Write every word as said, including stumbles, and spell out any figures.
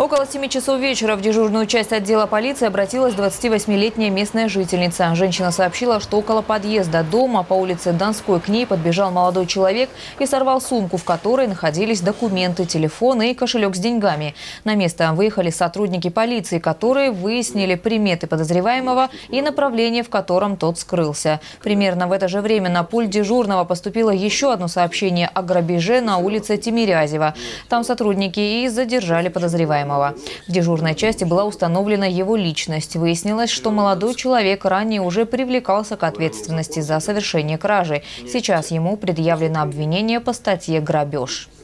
Около семи часов вечера в дежурную часть отдела полиции обратилась двадцативосьмилетняя местная жительница. Женщина сообщила, что около подъезда дома по улице Донской к ней подбежал молодой человек и сорвал сумку, в которой находились документы, телефон и кошелек с деньгами. На место выехали сотрудники полиции, которые выяснили приметы подозреваемого и направление, в котором тот скрылся. Примерно в это же время на пульт дежурного поступило еще одно сообщение о грабеже на улице Тимирязева. Там сотрудники и задержали подозреваемого. В дежурной части была установлена его личность. Выяснилось, что молодой человек ранее уже привлекался к ответственности за совершение кражи. Сейчас ему предъявлено обвинение по статье «Грабеж».